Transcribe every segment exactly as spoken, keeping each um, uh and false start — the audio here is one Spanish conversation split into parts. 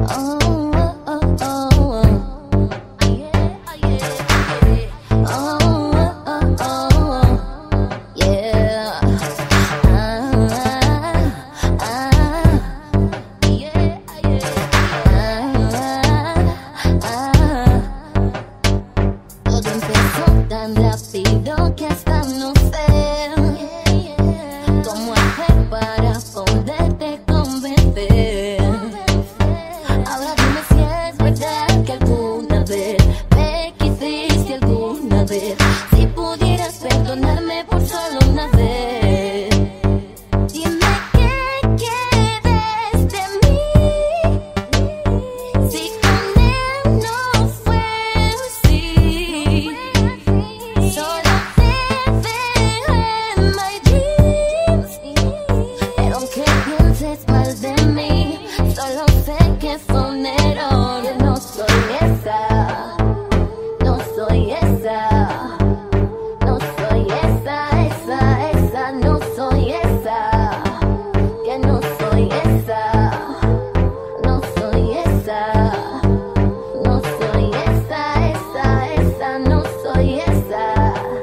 Tan rápido que hasta no sé cómo hacer para poderte convencer. Ahora dime si es verdad que alguna vez me quisiste alguna vez. Si pudieras perdonarme por solo una vez. Dime qué quieres de mí. Si con él no fue así. Solo te veo en my dreams. Pero aunque pienses mal de mí, solo sé que fue un error. Que no soy esa, no soy esa, no soy esa, esa, esa, no soy esa. Que no soy esa, no soy esa, no soy esa, esa, esa, no soy esa.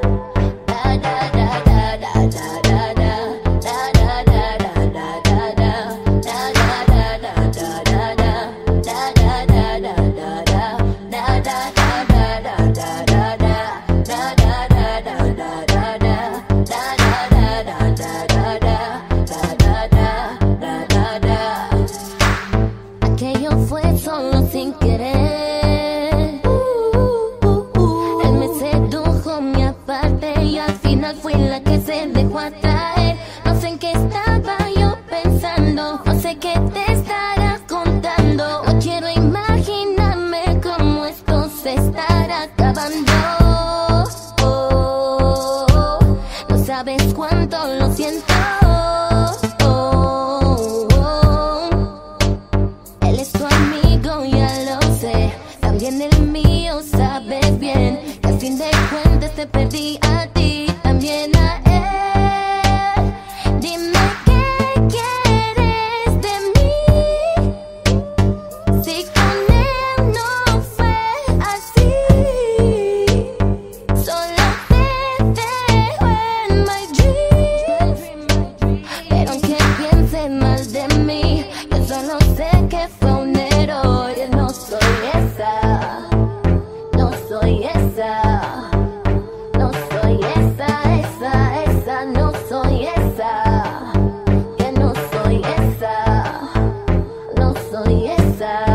Aquello fue solo sin querer. Él me sedujo, me aparté y al final fui la que se dejó atraer. No sé en qué estaba yo pensando, no sé qué te estará contando. No quiero imaginarme cómo esto se estará acabando. Oh, no sabes cuánto lo siento. Él es tu amigo, ya lo sé. También el mío, sabes bien que al fin de cuentas te perdí a ti, también a él. Dime qué quieres de mí. Si con él no fue así. Solo te dejo en my dreams. Pero aunque pienses mal de mí, yo solo sé que fue un error. Que no soy esa, no soy esa, no soy esa, esa, esa, no soy esa. Que no soy esa, no soy esa.